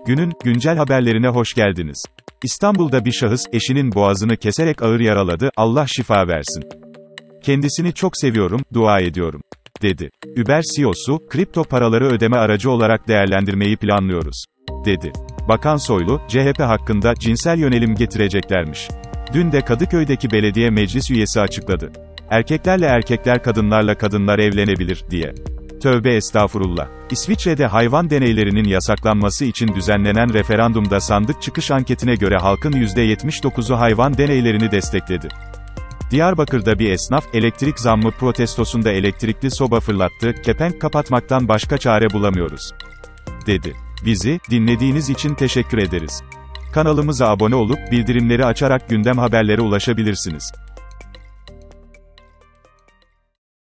Günün güncel haberlerine hoş geldiniz. İstanbul'da bir şahıs, eşinin boğazını keserek ağır yaraladı, Allah şifa versin. Kendisini çok seviyorum, dua ediyorum, dedi. Uber CEO'su, kripto paraları ödeme aracı olarak değerlendirmeyi planlıyoruz, dedi. Bakan Soylu, CHP hakkında cinsel yönelim getireceklermiş. Dün de Kadıköy'deki belediye meclis üyesi açıkladı. Erkeklerle erkekler, kadınlarla kadınlar evlenebilir, diye. Tövbe estağfurullah. İsviçre'de hayvan deneylerinin yasaklanması için düzenlenen referandumda sandık çıkış anketine göre halkın %79'u hayvan deneylerini destekledi. Diyarbakır'da bir esnaf, elektrik zammı protestosunda elektrikli soba fırlattı, kepenk kapatmaktan başka çare bulamıyoruz, dedi. Bizi dinlediğiniz için teşekkür ederiz. Kanalımıza abone olup bildirimleri açarak gündem haberlere ulaşabilirsiniz.